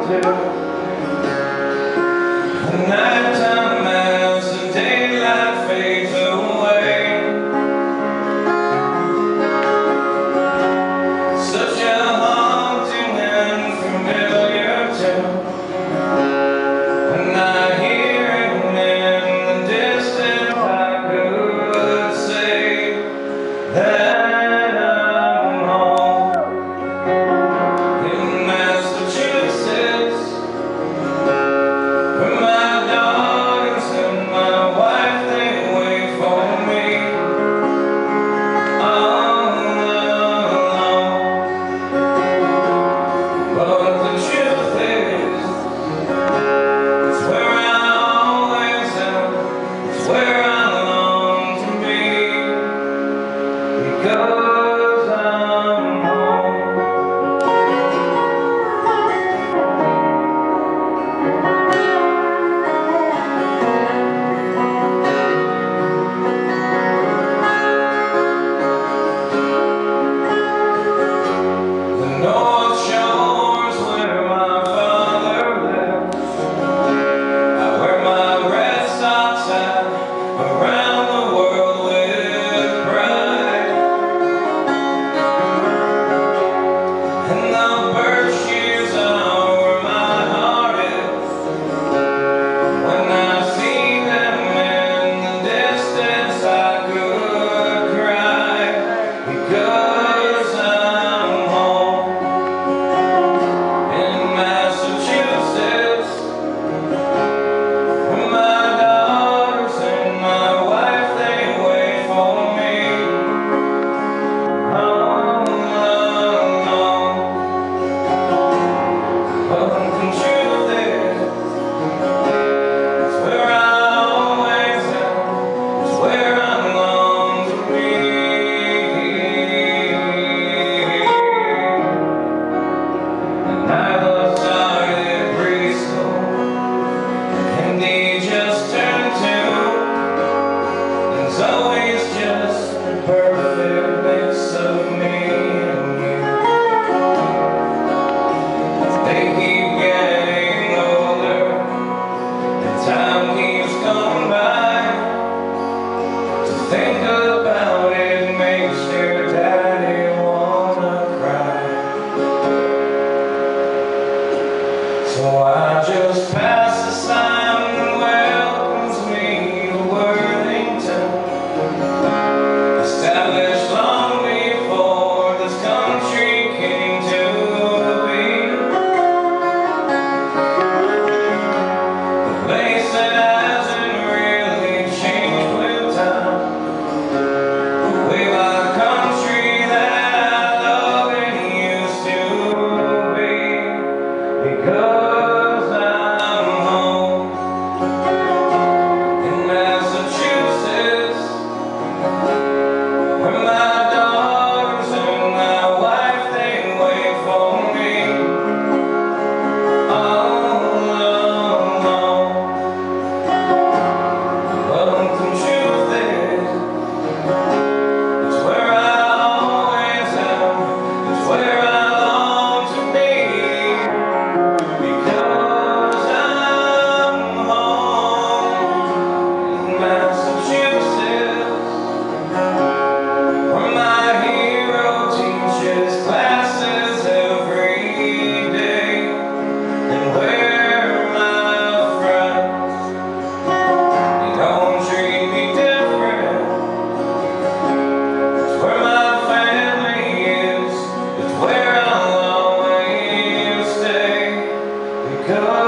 do. Nighttime as the daylight fades away, such a haunting and familiar tune, and I hear it in the distance. I could say that I'm home in Massachusetts, where my daughters and my wife, they wait for me all alone. But the truth is, it's where I always am, it's where I long to be, because I'm home. The North Shore's where my father lives, where my red socks at, around the world with pride. And the Berkshires are where my heart is, when I see them in the distance I could cry, because I'm home in Massachusetts, where my daughters and my wife, they wait for me all alone. But the truth is, it's where I always am, it's where I long to be. And I started preschool, and he just turned 2. There's always just the perfect mix of me and you. They keep getting older, and time keeps going by. To think about it makes your daddy wanna cry. So I just passed the sign that welcomes me to Worthington, established long before this country came to be. A place that hasn't really changed with time, the way my country that I love and used to be, because I'm home in Massachusetts, where my daughters and my wife, they wait for me all alone. But the truth is, it's where I always am, it's where I long to be, because I'm home in Massachusetts, where my hero teaches classes every day, and where my friends, they don't treat me different. It's where my family is, it's where I'll always stay, because